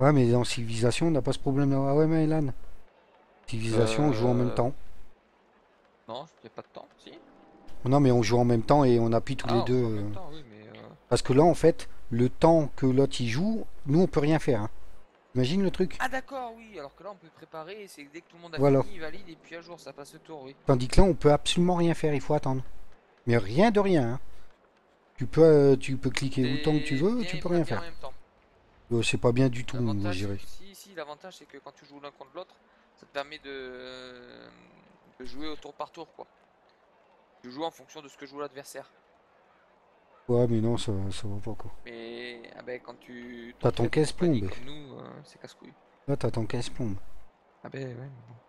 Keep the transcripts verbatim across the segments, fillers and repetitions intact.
Ouais, mais dans Civilisation, on n'a pas ce problème-là. Ah ouais, mais Elan, Civilisation, on joue en même Euh... temps. Non, il n'y a pas de temps, si. Non, mais on joue en même temps et on appuie tous les Ah, on deux. joue en euh. même temps, oui, mais... Euh... Parce que là, en fait, le temps que l'autre y joue, nous, on peut rien faire. Hein. Imagine le truc. Ah d'accord, oui, alors que là on peut préparer, c'est que dès que tout le monde a Voilà. fini, il valide et puis à jour, ça passe le tour, oui. Tandis que là, on peut absolument rien faire. Il faut attendre. Mais rien de rien. Hein. Tu peux, euh, tu peux cliquer autant que tu C'est veux, bien tu et peux pas rien bien en faire. même temps. Euh, c'est pas bien du tout, moi, je L'avantage, c'est dirais. que si, si, l'avantage c'est que quand tu joues l'un contre l'autre, ça te permet de... de jouer au tour par tour, quoi. Tu joues en fonction de ce que joue l'adversaire. Ouais, mais non, ça, ça va pas, quoi. Mais ah ben, quand tu T'as ton t'entraides en compagnie casse-plombe. comme nous, euh, c'est casse-couille. Là, t'as ton casse-plombe. Ah ben ouais, mais bon.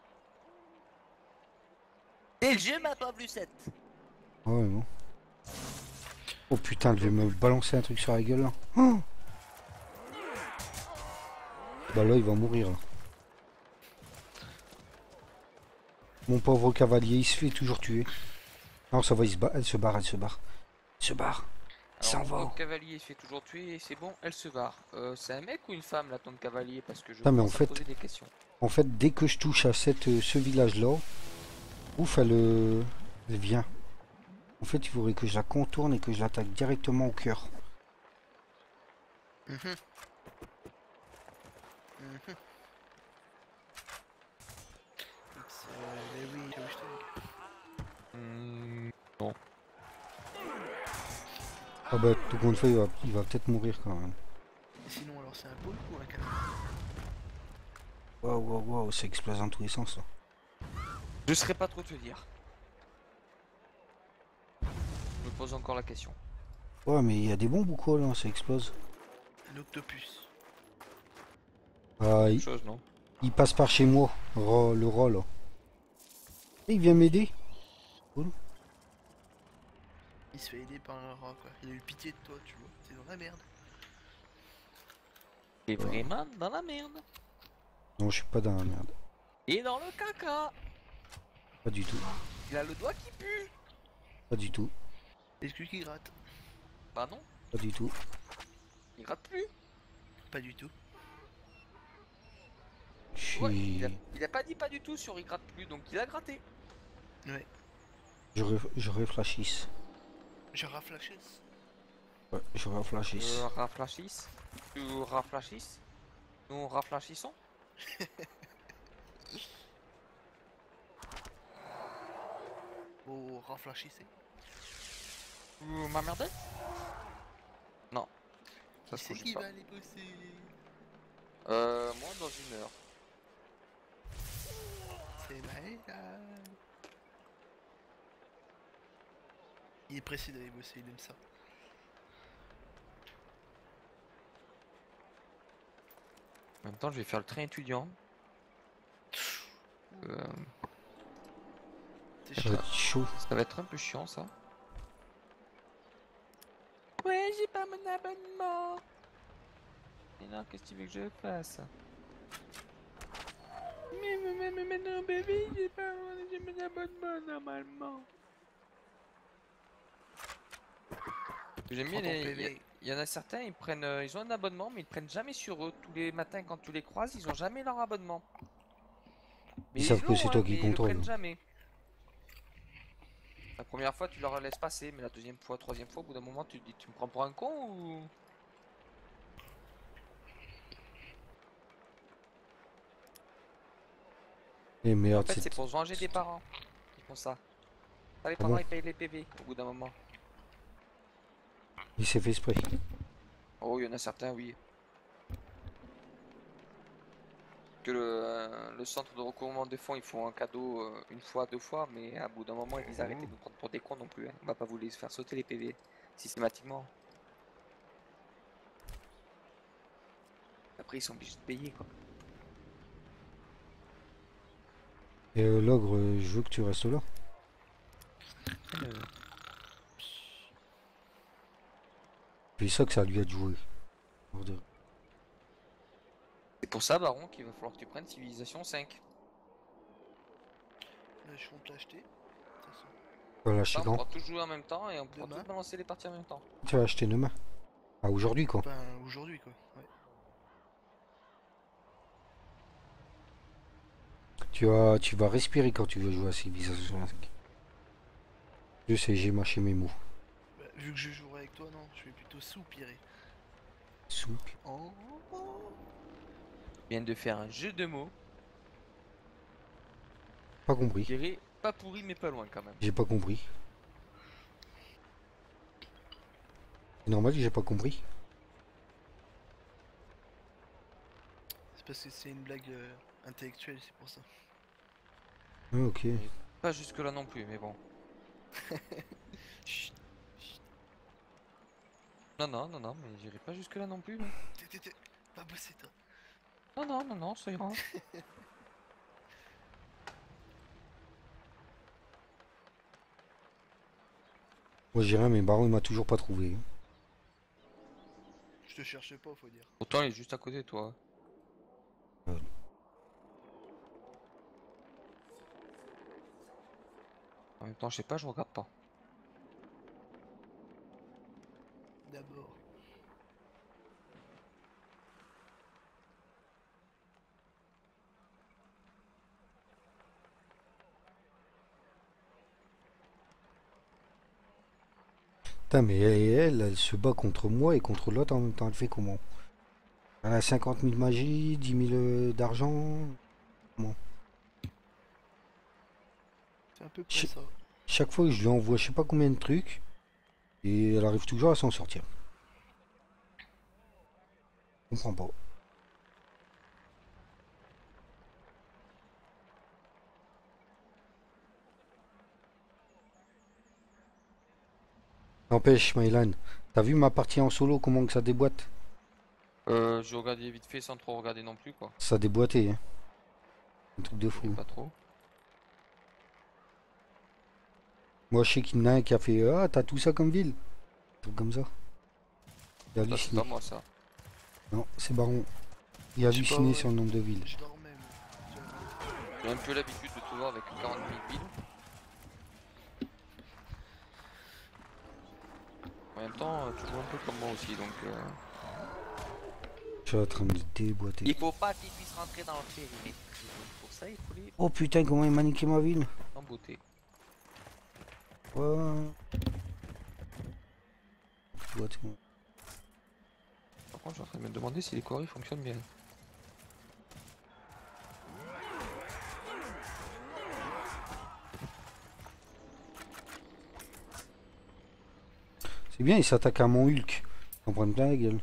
Et le jeu m'a pas plus sept. Ouais, bon. Oh putain, elle veut me balancer un truc sur la gueule, là. Oh bah là, il va mourir, là. Mon pauvre cavalier, il se fait toujours tuer. Non, ça va, il se bat. Elle se barre, elle se barre. Elle se barre. Il Alors s'en mon va. pauvre cavalier se fait toujours tuer et c'est bon, elle se barre. Euh, c'est un mec ou une femme là ton cavalier? Parce que je Putain, mais en commence à me fait, poser des questions. en fait, dès que je touche à cette, euh, ce village-là, ouf, elle, euh, elle vient. En fait, il faudrait que je la contourne et que je l'attaque directement au cœur. Mhm. Mhm. It's, uh, very interesting. Hmm, non. Ah bah, tout compte fait, il va, il va peut-être mourir quand même. Et sinon, alors c'est un poulpe ou un canard? Waouh, waouh, waouh, ça explose dans tous les sens, là. Je saurais pas trop te dire. Je me pose encore la question. Ouais, mais il y a des bombes ou quoi, là, ça explose. Un octopus. Ah, Même il, chose, non? il passe par chez moi, Ro- le rôle, là. Et il vient m'aider. Cool. Il se fait aider par un rat, quoi. Il a eu pitié de toi, tu vois. C'est dans la merde. T'es Ouais. vraiment dans la merde. Non, je suis pas dans la merde. Et dans le caca. Pas du tout. Il a le doigt qui pue. Pas du tout. Excuse qui gratte. Bah non, Pas du tout. il gratte plus. Pas du tout. Je Ouais, il a, suis... il a pas dit pas du tout sur il gratte plus, donc il a gratté. Ouais. Je, ref... je réfléchisse. Je raflaches. Ouais, je réfléchisse. Euh, raflachisse. Tu raflachisses. Nous raflachissons. Oh, raflachissez. Vous m'emmerdez? Non. Ça Qui se c'est bouge qui pas. va aller bosser? Euh, moi dans une heure. C'est Maëlan. Il est pressé d'aller bosser, il aime ça. En même temps, je vais faire le train étudiant. Euh, C'est Ça chiant. va être chaud. ça va être un peu chiant ça. Ouais, j'ai pas mon abonnement. Et non, qu'est-ce que tu veux que je fasse? Mais, mais, mais, mais, mais non, bébé, j'ai pas j'ai mon abonnement normalement. J'aime bien Prends ton les. P Il V. y, y en a certains, ils prennent, euh, ils ont un abonnement, mais ils prennent jamais sur eux. Tous les matins, quand tu les croises, ils ont jamais leur abonnement. Ils Mais savent ils que l'ont, c'est hein, toi qui mais ils le contrôle. prennent jamais. La première fois, tu leur laisses passer, mais la deuxième fois, troisième fois, au bout d'un moment, tu te dis, tu me prends pour un con ou. Et En merde, fait, c'est... c'est pour se venger des parents. Ils font ça. Ça, les Ah parents, bon? ils payent les P V au bout d'un moment. Il s'est fait exprès. Oh, il y en a certains, oui. Que le, euh, le centre de recouvrement des fonds, ils font un cadeau euh, une fois, deux fois, mais à bout d'un moment, ils arrêtent de nous prendre pour des cons non plus. Hein. On va pas vous les faire sauter les P V systématiquement. Après, ils sont obligés de payer, quoi. Et euh, l'ogre, euh, je veux que tu restes là. Euh, C'est ça que ça lui a joué. Bordel. C'est pour ça, Baron, qu'il va falloir que tu prennes Civilisation cinq. Là, je compte l'acheter. De toute façon. Tu vas Ça, l'acheter on quand? pourra tous jouer en même temps et on pourra Demain. tous balancer les parties en même temps. Tu vas l'acheter demain. Ah, aujourd'hui, quoi. Enfin, aujourd'hui, quoi. Ouais. Tu vas, tu vas respirer quand tu veux jouer à Civilization cinq. Je sais, j'ai mâché mes mots. Bah, vu que je jouerai avec toi, non, je vais plutôt soupirer. Soupe. Oh, oh. Je viens de faire un jeu de mots. Pas Je compris. dirais pas pourri mais pas loin quand même. J'ai pas compris. C'est normal, j'ai pas compris. C'est parce que c'est une blague euh, intellectuelle, c'est pour ça. Ah, ok. Pas jusque là non plus mais bon. Chut, chut. Non non non non mais j'irai pas jusque là non plus. hein. T'es- t'es- t'es- Pas bosser toi. Non non non non ça ira. Moi j'ai rien, mais Baron il m'a toujours pas trouvé. Je te cherche pas, faut dire. Pourtant il est juste à côté de toi. Ouais. En même temps je sais pas je regarde pas. D'abord. Putain, mais elle, elle, elle se bat contre moi et contre l'autre en même temps. Elle fait comment? Elle a cinquante mille magie, dix mille euh, d'argent. Comment? C'est un peu près Ch- ça. Chaque fois que je lui envoie je sais pas combien de trucs, et elle arrive toujours à s'en sortir. Je comprends pas. N'empêche, Mylan, t'as vu ma partie en solo, comment que ça déboîte? Euh je regardais vite fait sans trop regarder non plus quoi. Ça déboîtait, hein. Un truc de Je sais fou. pas trop. Moi je sais qu'il y en a un qui a fait ah, t'as tout ça comme ville? Un truc comme ça. Il a Ça c'est halluciné. pas moi ça. Non, c'est Baron. Il a Je sais pas, halluciné ouais. sur le nombre de villes. Je dormais, moi. Tu vois. J'ai même plus l'habitude de tout voir avec quarante mille villes. En même temps euh, tu joues un peu comme moi aussi donc euh... Je suis en train de me déboîter. il faut pas qu'ils puissent rentrer dans le périmètre. Pour ça il faut les Oh putain, comment il m'a niqué ma ville? en beauté. Ouais. Déboîté, moi. Par contre je suis en train de me demander si les quarries fonctionnent bien. C'est bien, il s'attaque à mon Hulk. On prend plein la gueule.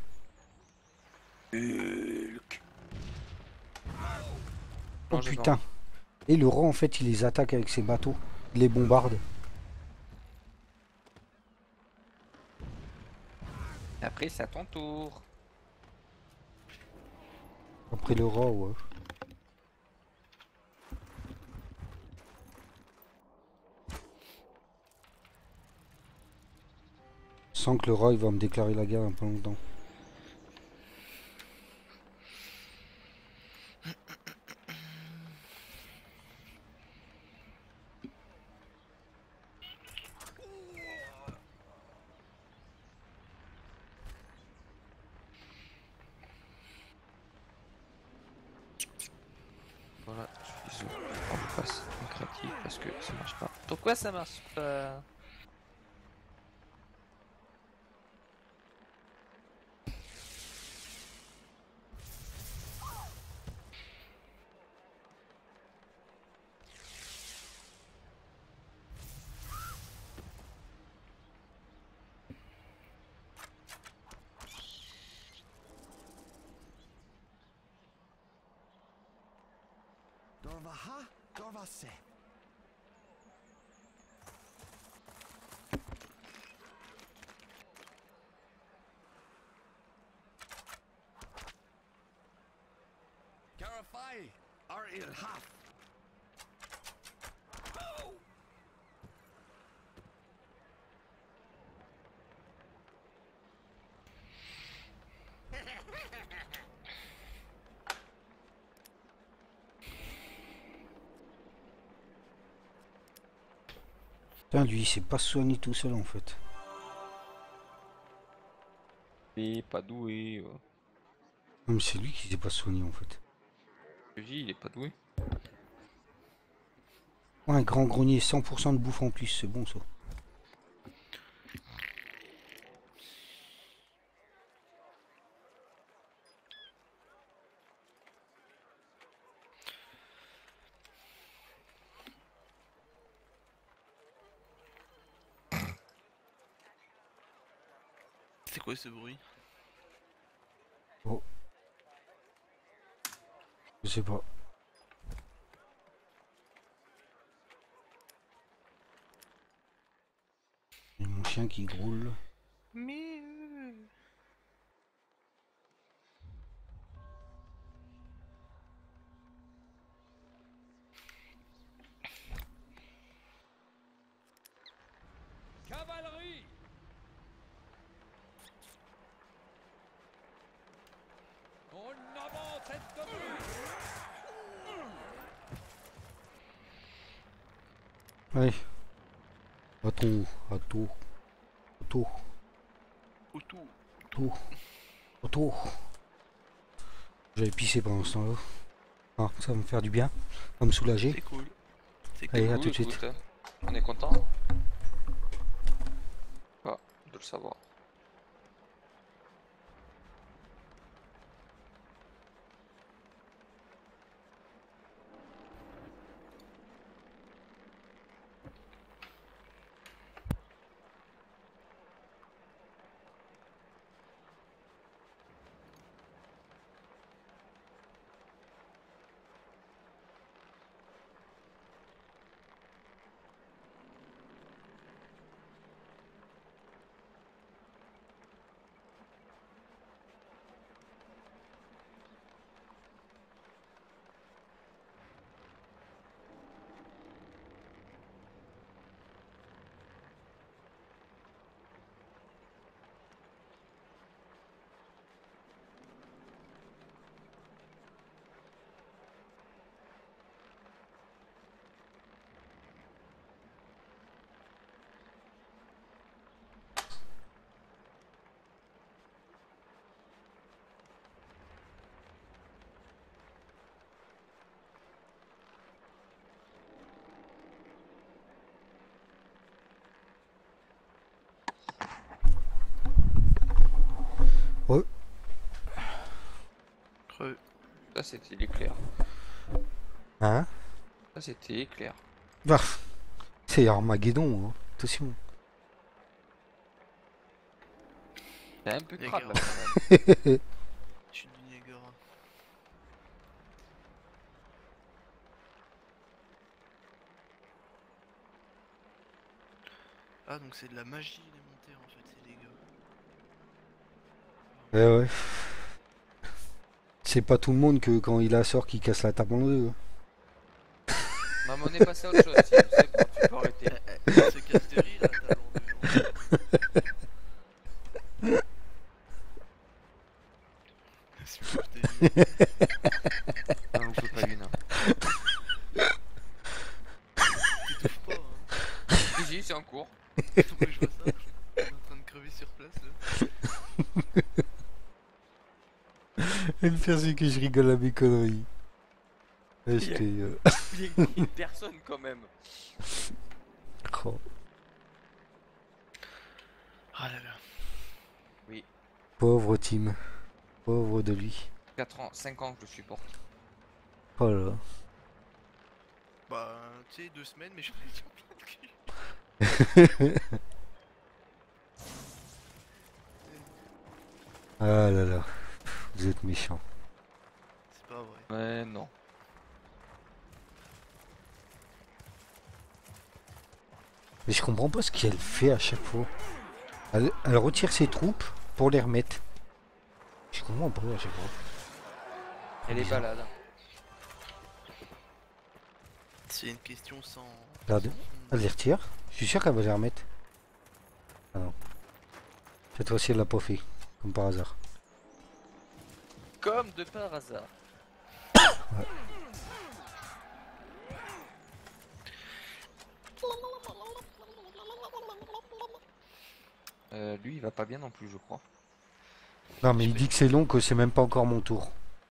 Hulk. Oh Non, j'ai putain. Et le roi en fait il les attaque avec ses bateaux. Il les bombarde. Après c'est à ton tour. Après le roi, ouais. Sans que le roi il va me déclarer la guerre un peu longtemps. Voilà, je suis en passe créatif parce que ça marche pas. Pourquoi ça marche pas? Dorvaha, Dorvase. Garafai, Ar Ilhaf. Putain, lui il s'est pas soigné tout seul en fait. Il est pas doué. euh. Non mais c'est lui qui s'est pas soigné en fait. Je dis, il est pas doué. Ouais, un grand grenier, cent pour cent de bouffe en plus, c'est bon ça. C'est quoi ce bruit? Je sais pas. Il y a mon chien qui groule. Mais... Cavalerie! En avant, tête de mule! Ouais. Attends, attends, attends, Autour. attends, attends. J'avais pissé pendant ce temps-là. Ah, ça va me faire du bien. Ça va me soulager. C'est cool. C'est Allez, cool. à tout de suite. écoute, on est content. Ah, de le savoir. Ouais. Creux. Ça c'était l'éclair. Hein? Ça c'était l'éclair. Bah, c'est Armageddon, hein. Attention. C'est un peu Les crade gars. là quand même. Je suis du Niagara. Ah donc c'est de la magie élémentaire en fait ces dégâts. Eh ouais. C'est pas tout le monde que quand il la sort qui casse la table en deux. Maman, on est passé à autre chose, si, c'est bon, tu peux arrêter. Elle se casse de rire la table en deux. hein. C'est pour que je t'ai dit. Non, on peut pas une. T'étouffes pas hein. Si, si, c'est en cours. Pourquoi je vois ça? On est en train de crever sur place là. Et le pire c'est que je rigole à mes conneries. Ouais, j'étais, euh, Il y a une personne quand même. oh, Ah là là. pauvre Tim. Pauvre de lui. quatre ans, cinq ans que je le supporte. Oh là là. Bah tu sais deux semaines mais j'en ai déjà plein de cul. Ah là là. Vous êtes méchants. C'est pas vrai. Ouais, non. Mais je comprends pas ce qu'elle fait à chaque fois. Elle, elle retire ses troupes pour les remettre. Je comprends pas à chaque fois. Elle est Bizarre. balade. C'est une question sans... Regarde. sans fond. Elle les retire. Je suis sûr qu'elle va les remettre. Ah non. Cette fois-ci elle l'a pas fait. Comme par hasard. Comme de par hasard. Euh, lui il va pas bien non plus je crois. Non mais il dit que c'est long, que c'est même pas encore mon tour.